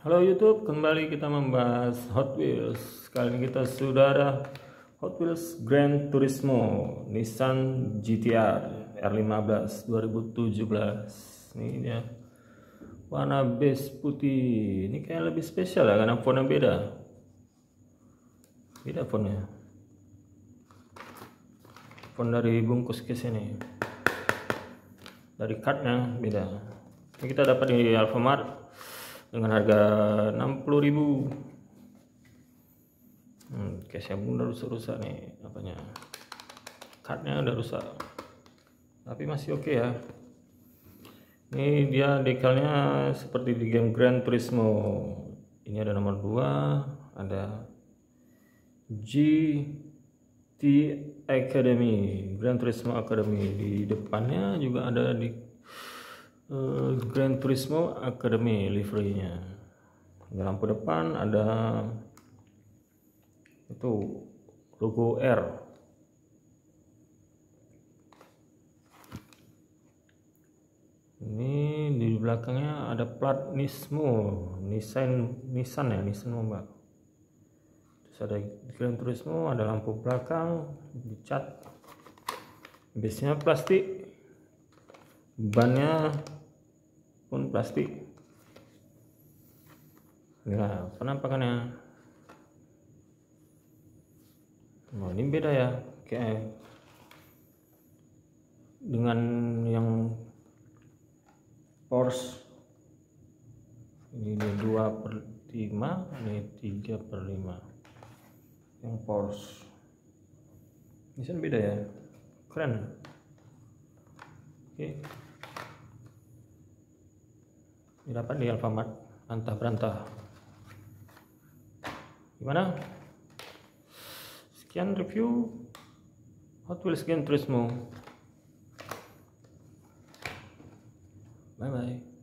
Halo YouTube, kembali kita membahas Hot Wheels. Kali ini kita sudah ada Hot Wheels Gran Turismo Nissan GT-R R15 2017. Ini dia, warna beige putih. Ini kayak lebih spesial ya, karena fontnya beda fontnya. Font dari bungkus ke sini, dari cardnya beda. Ini kita dapat di Alfamart dengan harga 60.000. Case-nya udah rusak nih, apanya, cardnya udah rusak, tapi masih oke ya. Ini dia dekalnya seperti di game Gran Turismo. Ini ada nomor 2, ada GT Academy, Gran Turismo Academy. Di depannya juga ada di Gran Turismo Academy liverynya. Di lampu depan ada itu logo R. Ini di belakangnya ada plat Nissan ya, Nissan Mbak. Terus ada Gran Turismo, ada lampu belakang dicat. Base-nya plastik, bannya pun plastik. Nah, penampakannya, oh, ini beda ya, kayak dengan yang Porsche. Ini 2/5, ini 3/5 yang Porsche. Ini kan beda ya, keren. Oke, didapat di Alfamart, antah berantah. Gimana? Sekian review Hot Wheels Gran Turismo. Bye bye.